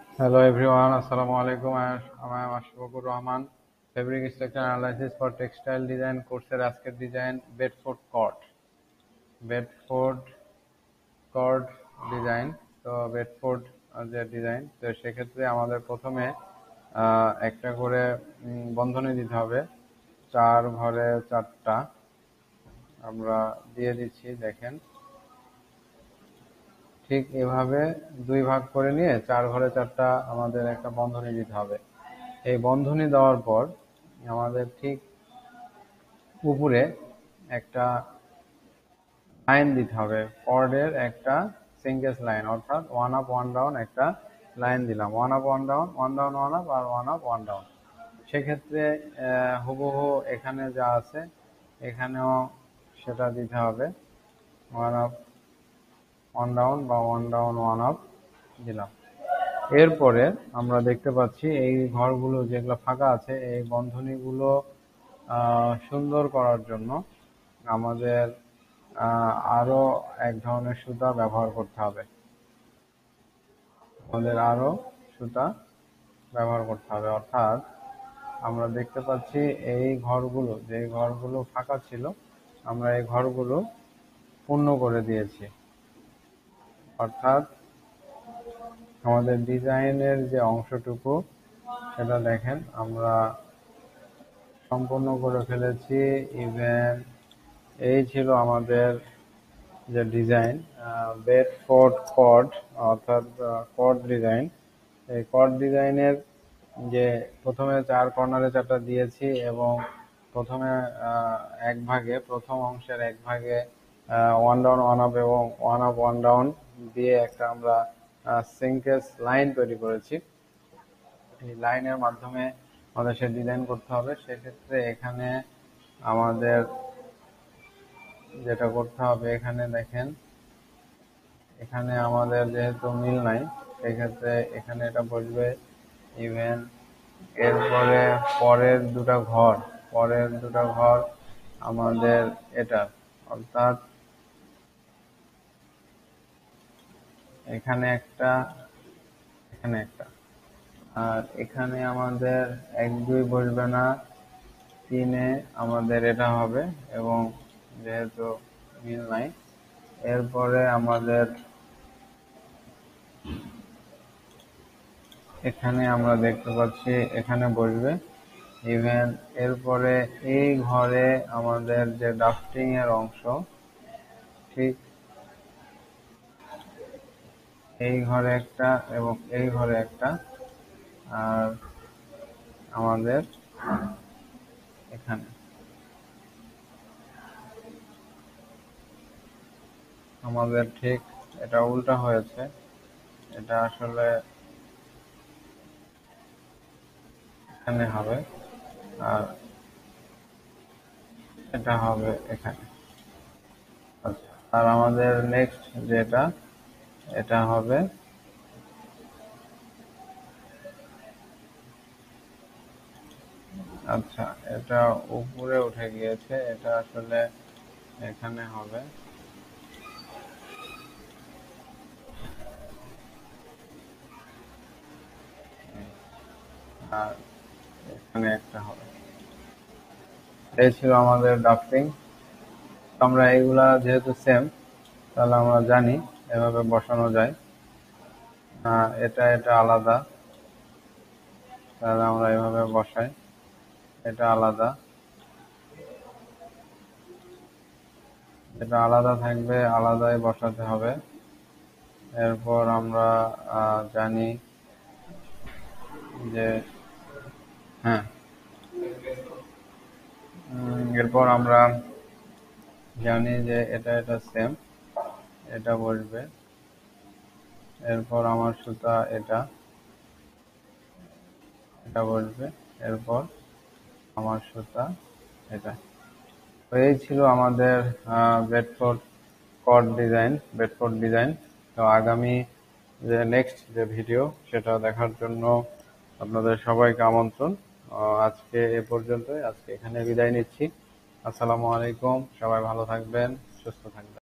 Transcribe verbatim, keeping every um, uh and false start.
Hello everyone, Assalamu alaikum. I am Ashfaqur Rahman, Fabric Structure Analysis for Textile Design কোর্সের আজকের design Bedford cord Bedford cord design. তো Bedford যে design, তো সেক্ষেত্রে আমাদের প্রথমে একটা করে বন্ধনী দিতে হবে। চার ঘরে চারটা আমরা দিয়ে দিচ্ছি, দেখেন ঠিক এভাবে দুই ভাগ করে নিয়ে চার ঘরে চারটা আমাদের একটা বন্ধনী দিতে হবে। এই বন্ধনী দেওয়ার পর আমাদের ঠিক উপরে একটা লাইন দিতে হবে, কর্ডের একটা সিঙ্গেল লাইন, অর্থাৎ ওয়ান আপ ওয়ান ডাউন একটা লাইন দিলাম, one up one down, one down one up আর ওয়ান আপ ওয়ান ডাউন। সেক্ষেত্রে হুবহু এখানে যা আছে এখানেও সেটা দিতে হবে, ওয়ান আপ ওয়ান ডাউন বা ওয়ান ডাউন ওয়ান আপ দিলাম। এরপরে আমরা দেখতে পাচ্ছি এই ঘরগুলো যেগুলো ফাঁকা আছে, এই বন্ধনীগুলো সুন্দর করার জন্য আমাদের আরো এক ধরনের সুতা ব্যবহার করতে হবে আমাদের আরো সুতা ব্যবহার করতে হবে অর্থাৎ আমরা দেখতে পাচ্ছি এই ঘরগুলো, যে ঘরগুলো ফাঁকা ছিল আমরা এই ঘরগুলো পূর্ণ করে দিয়েছি। অর্থাৎ আমাদের ডিজাইনের যে অংশটুকু সেটা দেখেন আমরা সম্পূর্ণ করে ফেলেছি। ইভেন এই ছিল আমাদের যে ডিজাইন বেডফোর্ড কর্ড, অর্থাৎ কর্ড ডিজাইন। এই কর্ড ডিজাইনের যে প্রথমে চার কর্নারে চারটা দিয়েছি এবং প্রথমে এক ভাগে, প্রথম অংশের এক ভাগে ওয়ান ডাউন ওয়ান আপ এবং ওয়ান আপ ওয়ান ডাউন দিয়ে একটা আমরা সিঙ্কেস লাইন তৈরি করেছি। এই লাইনের মাধ্যমে আমাদের সে ডিজাইন করতে হবে। সেক্ষেত্রে এখানে আমাদের যেটা করতে হবে, এখানে দেখেন এখানে আমাদের যেহেতু মিল নাই সেক্ষেত্রে এখানে এটা বসবে। ইভেন এরপরে পরের দুটা ঘর পরের দুটা ঘর আমাদের এটা, অর্থাৎ এখানে একটা এখানে একটা আর এখানে আমাদের এক দুই বসবে না, তিনে আমাদের এটা হবে এবং যেহেতু মিল নাই এরপরে আমাদের এখানে আমরা দেখতে পাচ্ছি এখানে বসবে। ইভেন এরপরে এই ঘরে আমাদের যে ড্রাফটিং এর অংশ, ঠিক এই ঘরে একটা এবং এই ঘরে একটা, আর আমাদের এখানে আমাদের ঠিক এটা উল্টা হয়েছে, এটা আসলে এখানে হবে আর এটা হবে এখানে। আচ্ছা, আর আমাদের নেক্সট যেটা এটা হবে আচ্ছা এটা উপরে উঠে গিয়েছে, এটা আসলে এখানে হবে। আর এখানে একটা হবে। এই ছিল আমাদের ড্রাফটিং। আমরা এগুলা যেহেতু সেম তাহলে আমরা জানি এভাবে বসানো যায়। এটা এটা আলাদা, তাহলে আমরা এভাবে বসাই, এটা আলাদা, এটা আলাদা থাকবে, আলাদাই বসাতে হবে। এরপর আমরা জানি যে হ্যাঁ এরপর আমরা জানি যে এটা এটা সেম, এটা বসবে। এরপর আমার সুতা এটা এটা বসবে, এরপর আমার সুতা এটা। তো এই ছিল আমাদের Bedford cord design Bedford design. তো আগামী যে নেক্সট যে ভিডিও সেটা দেখার জন্য আপনাদের সবাইকে আমন্ত্রণ। আজকে এ পর্যন্তই, আজকে এখানে বিদায় নিচ্ছি। আসসালামু আলাইকুম, সবাই ভালো থাকবেন, সুস্থ থাকবেন।